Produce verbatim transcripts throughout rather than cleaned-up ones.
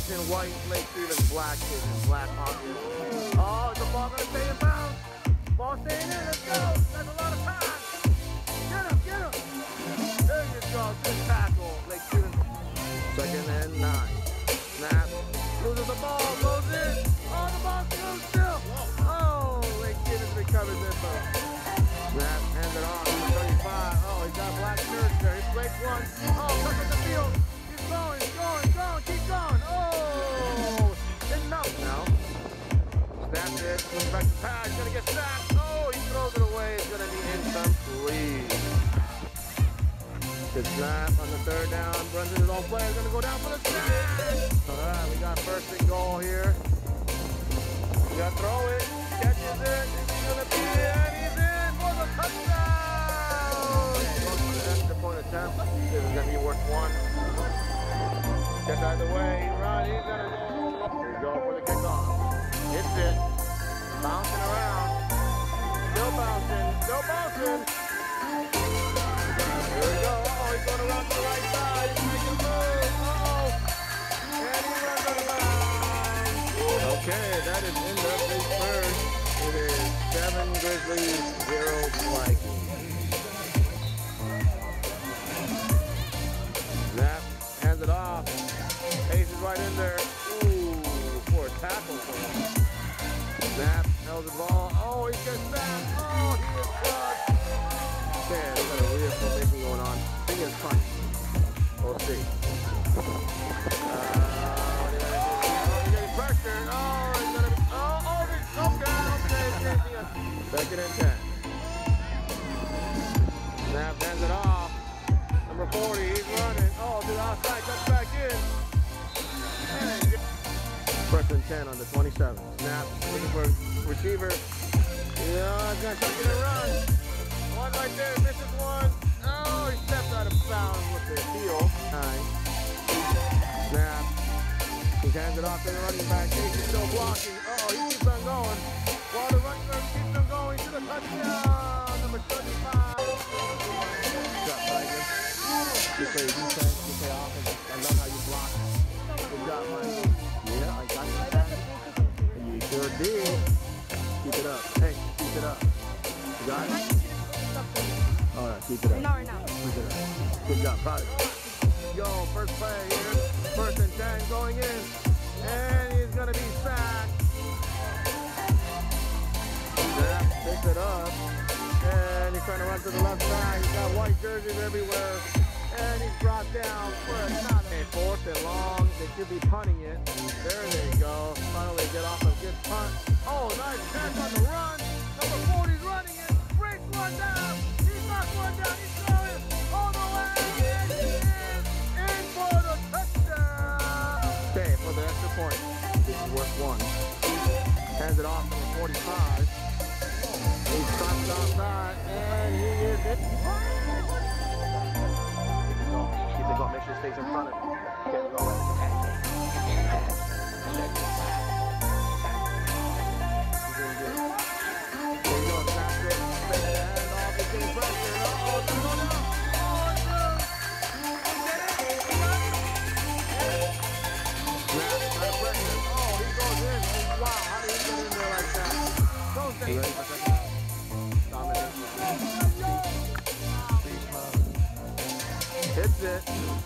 in white, Lake Stevens black is in black obvious. Oh, is the ball gonna stay in bounds? Ball staying in, let's go. That's a lot of time. Get him, get him. There you go, good tackle, Lake Stevens. Second and nine. Snap, loses the ball, goes in. Oh, the ball's still still. Oh, Lake Stevens recovers this one. Snap, hands it off, thirty-five. Oh, he's got black shirt there. He breaks one. Oh, touch at the field. He's going, going, going, keep going. Oh, enough now. Snaps it, comes back to pass. He's gonna get sacked. Oh, he throws it away. It's gonna be incomplete. Good snap on the third down. Runs in his own play. He's gonna go down for the sack. All right, we got first and goal here. We got to throw it. Catches it. He's gonna be in. He's in for the touchdown. Goes for the extra point attempt. This is gonna be worth one. Gets out of the way. He's running. He's gonna go. Here we go for the kickoff. Hits it. Bouncing around. Still bouncing. Still bouncing. Here we go. Uh-oh, he's going around to the right side. He's making a move. Uh-oh. And he runs it around. Okay, that is in the big first. It is seven Grizzlies, zero Vikings. Snap, hands it off. Ace is right in there. Ooh, for a tackle for him. Snap, held the ball. Oh, he gets back. Oh, he is crushed. Man, we got a weird formation going on. I think it's funny. We'll see. Uh, he's getting pressured. Oh, he's gonna be. Oh, oh, he's okay. Okay, second and ten. Snap, hands it off. Number forty, he's running. Oh, to the outside, cuts back in. First and ten on the twenty-seven. Snap, looking for receiver. Yeah, he's gonna tuck it and run. One right there, misses one. Oh, he steps out of bounds with his heel. Nine. Snap. He hands it off to the running back. He's still blocking. Uh oh, he keeps on going. While the running back keeps on going to the touchdown. Number thirty-five. Good job, Tiger. You play defense, you play offense. I love how you block. Good job, Mike. Yeah, I got that. And you sure did. Keep it up. Hey, keep it up. You got it? Alright, keep it up. No, no. Keep it up. Good job, proud of you. Yo, first play here. First and ten going in. And he's gonna be sacked. Snap, picks it up. And he's trying to run to the left side. He's got white jerseys everywhere. And he's brought down for a shot. And fourth and long. They should be punting it. There they go. Finally get off a good punt. Oh, nice catch on the run. Number forty's running it. Breaks one down. He's knocked one down. He's throwing all the way. And he is in for the touchdown. Okay, for the extra point. This is worth one. Hands it off to number forty-five. He stops outside. And he is it. Keep it going. Make sure it stays in front of you. Get it going. You ready for second? Dominant. Hits it.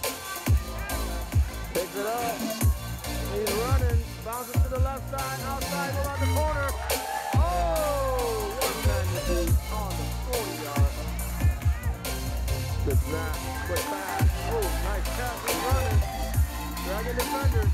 Picks it up. He's running. Bounces to the left side. Outside around the corner. Oh! What magnitude on the forty yard. Good snap. Quick pass. Oh, nice catch. He's running. Dragging defenders.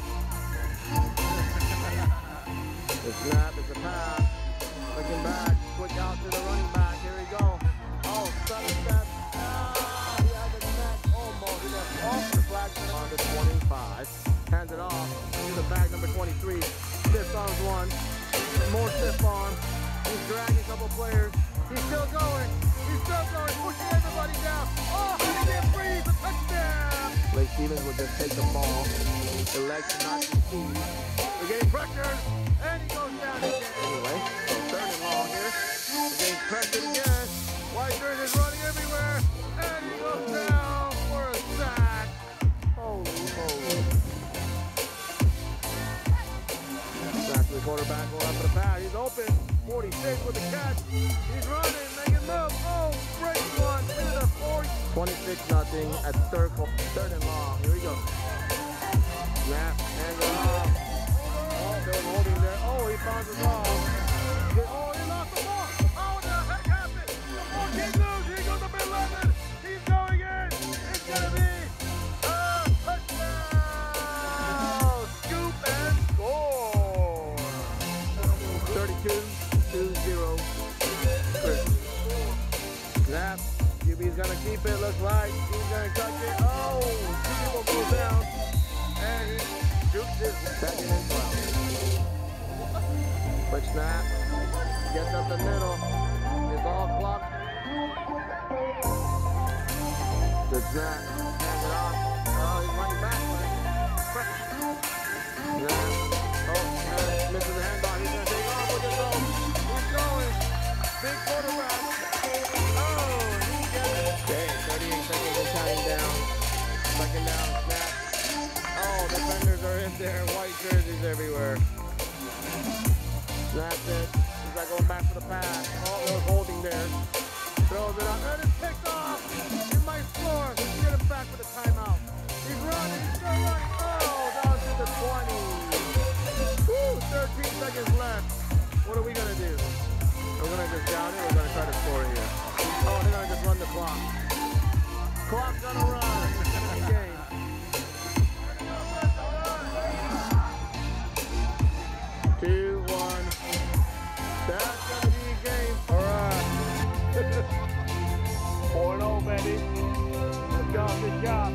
The snap is a pass. Looking back, quick out to the running back. Here we go. Oh, sudden step. Ah, he had the net almost. He left off the flag on the twenty-five. Hands it off to the bag number twenty-three. Stiff arms one. More stiff arm. He's dragging a couple players. He's still going. He's still going. Pushing everybody down. Oh, how did he get free? The touchdown. Lake Stevens will just take the ball. The legs cannot succeed. We're getting pressured. And he goes down again. Anyway, so third and long here. We're getting pressured again. White jerseys running everywhere. And he goes down for a sack. Holy moly. back going up to the pad. He's open. forty-six with the catch. He's running, making move. Oh, great one. Into the forty. twenty-six nothing at third, third and long. Here we go. Snap, hands it off. Oh, they were holding there. Oh, he found his ball. Oh, he lost the ball. Oh, what the heck happened? Oh, can't lose. Here goes number eleven. He's going in. It's going to be a touchdown. Scoop and score. thirty-two to zero. Snap. Q B's going to keep it, looks like. He's going to touch it. Oh, Q B will go down. And he shoots his second and twelve. Quick snap. Gets up the middle. It's all clocked. Good snap. Hands it off. Oh, he's running backward. Snap. Oh, and misses the handoff. He's going to take off with his own. He's going. Big quarterback. Oh, he gets it. Okay, thirty-eight seconds and counting down. Second down. Snap. Oh, defenders are in there. White jerseys everywhere. Snaps it. He's like going back for the pass. Oh, they're holding there. Throws it out. And it's picked off. He might score. Get him back for the timeout. He's running. He's still running. Oh, down to the twenty. Woo, thirteen seconds left. What are we going to do? We're going to just down it. We're going to try to score here. Oh, they're going to just run the clock. Clock's going to run. Game. Two, one. That's gonna be a game. Alright. four and oh, baby. Let's go. Good job.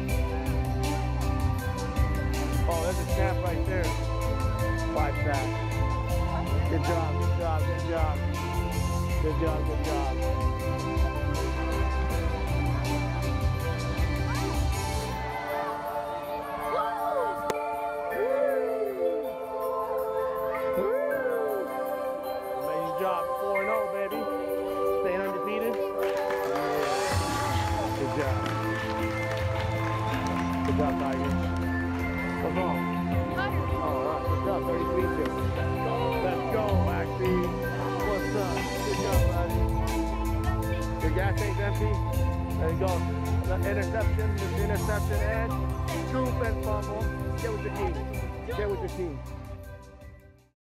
Oh, there's a snap right there. Five sacks. Good job, good job, good job. Good job, good job. Job, four and oh, baby. Staying undefeated. Good job. Good job, Tiger. What's wrong? All right, good job, thirty-three two. Let's go, Maxie. What's up? Good job, buddy. Your gas tank's empty. There you go. The interception, the interception, and scoop and fumble. Get with your team. Get with your team.